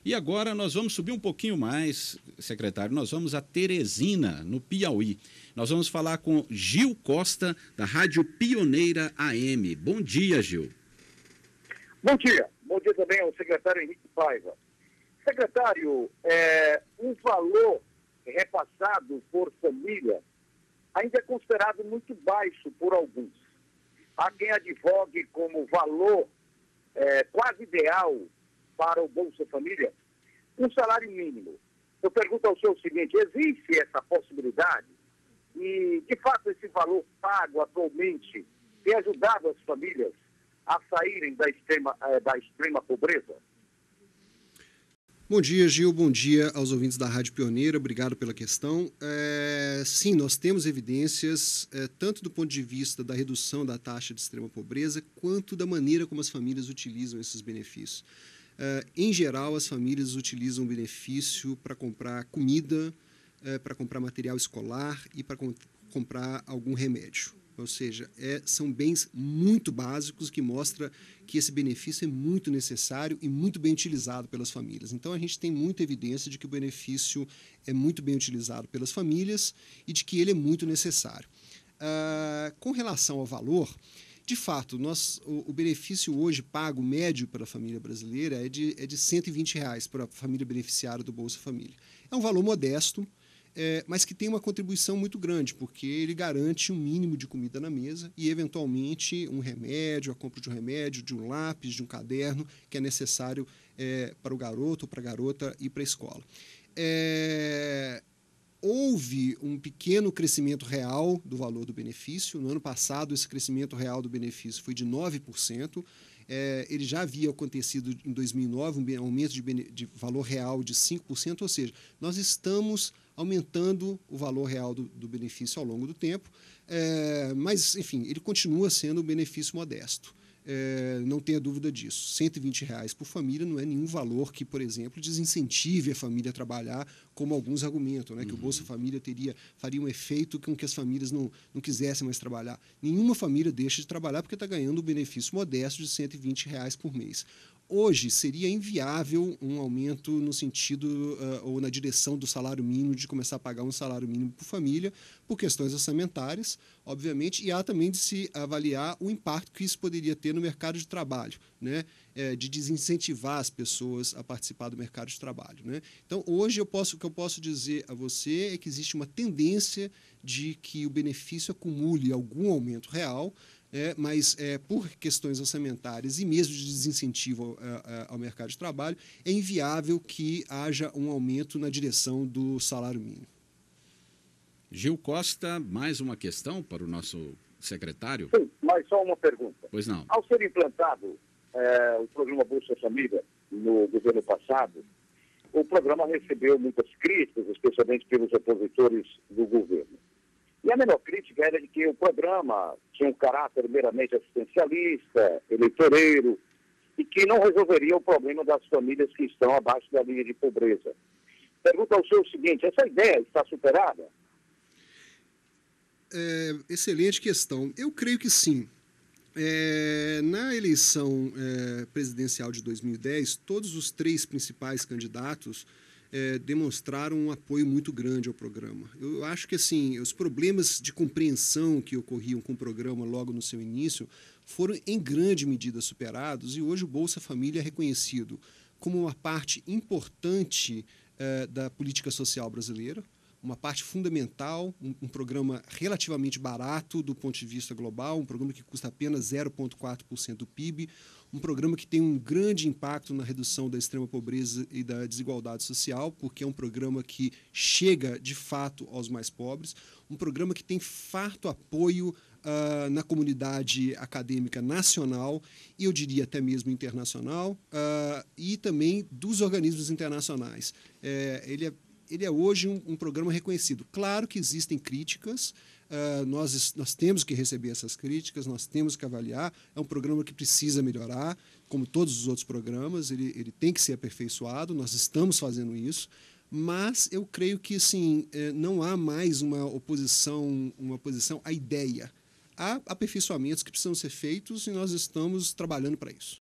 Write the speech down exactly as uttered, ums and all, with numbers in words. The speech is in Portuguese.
E agora nós vamos subir um pouquinho mais, secretário, nós vamos a Teresina, no Piauí. Nós vamos falar com Gil Costa, da Rádio Pioneira A M. Bom dia, Gil. Bom dia. Bom dia também ao secretário Henrique Paiva. Secretário, é, um valor repassado por família ainda é considerado muito baixo por alguns. Há quem advogue como valor é, quase ideal para o Bolsa Família um salário mínimo. Eu pergunto ao senhor o seguinte: existe essa possibilidade? E, de fato, esse valor pago atualmente tem ajudado as famílias a saírem da extrema, eh, da extrema pobreza? Bom dia, Gil. Bom dia aos ouvintes da Rádio Pioneira. Obrigado pela questão. É, sim, nós temos evidências, é, tanto do ponto de vista da redução da taxa de extrema pobreza, quanto da maneira como as famílias utilizam esses benefícios. É, em geral, as famílias utilizam o benefício para comprar comida, é, para comprar material escolar e para com, comprar algum remédio. Ou seja, é, são bens muito básicos que mostram que esse benefício é muito necessário e muito bem utilizado pelas famílias. Então, a gente tem muita evidência de que o benefício é muito bem utilizado pelas famílias e de que ele é muito necessário. Ah, com relação ao valor, de fato, nós, o, o benefício hoje pago médio para a família brasileira é de, é de cento e vinte reais para a família beneficiária do Bolsa Família. É um valor modesto, É, mas que tem uma contribuição muito grande, porque ele garante um mínimo de comida na mesa e, eventualmente, um remédio, a compra de um remédio, de um lápis, de um caderno, que é necessário é, para o garoto ou para a garota ir para a escola. É, houve um pequeno crescimento real do valor do benefício. No ano passado, esse crescimento real do benefício foi de nove por cento. É, ele já havia acontecido em dois mil e nove, um aumento de, de valor real de cinco por cento, ou seja, nós estamos aumentando o valor real do, do benefício ao longo do tempo, é, mas, enfim, ele continua sendo um benefício modesto. É, não tenha dúvida disso. cento e vinte reais por família não é nenhum valor que, por exemplo, desincentive a família a trabalhar, como alguns argumentam, né, que uhum. o Bolsa Família teria, faria um efeito com que as famílias não, não quisessem mais trabalhar. Nenhuma família deixa de trabalhar porque está ganhando um benefício modesto de cento e vinte reais por mês. Hoje seria inviável um aumento no sentido uh, ou na direção do salário mínimo, de começar a pagar um salário mínimo por família, por questões orçamentárias, obviamente, e há também de se avaliar o impacto que isso poderia ter no mercado de trabalho, né? É, de desincentivar as pessoas a participar do mercado de trabalho, né? Então, hoje, eu posso, o que eu posso dizer a você é que existe uma tendência de que o benefício acumule algum aumento real, É, mas é, por questões orçamentárias e mesmo de desincentivo ao, ao, ao mercado de trabalho, é inviável que haja um aumento na direção do salário mínimo. Gil Costa, mais uma questão para o nosso secretário? Sim, mas só uma pergunta. Pois não. Ao ser implantado é, o programa Bolsa Família no governo passado, o programa recebeu muitas críticas, especialmente pelos opositores do governo. E a menor crítica era de que o programa tinha um caráter meramente assistencialista, eleitoreiro, e que não resolveria o problema das famílias que estão abaixo da linha de pobreza. Pergunto ao senhor o seguinte: essa ideia está superada? É, excelente questão. Eu creio que sim. É, na eleição é, presidencial de dois mil e dez, todos os três principais candidatos É, demonstraram um apoio muito grande ao programa. Eu acho que assim, os problemas de compreensão que ocorriam com o programa logo no seu início foram em grande medida superados e hoje o Bolsa Família é reconhecido como uma parte importante é, da política social brasileira, uma parte fundamental, um, um programa relativamente barato do ponto de vista global, um programa que custa apenas zero vírgula quatro por cento do P I B, um programa que tem um grande impacto na redução da extrema pobreza e da desigualdade social, porque é um programa que chega, de fato, aos mais pobres, um programa que tem farto apoio uh, na comunidade acadêmica nacional e, eu diria, até mesmo internacional, uh, e também dos organismos internacionais. É, ele é Ele é hoje um, um programa reconhecido. Claro que existem críticas, uh, nós, nós temos que receber essas críticas, nós temos que avaliar. É um programa que precisa melhorar, como todos os outros programas, ele, ele tem que ser aperfeiçoado, nós estamos fazendo isso, mas eu creio que assim, não há mais uma oposição, uma oposição à ideia. Há aperfeiçoamentos que precisam ser feitos e nós estamos trabalhando para isso.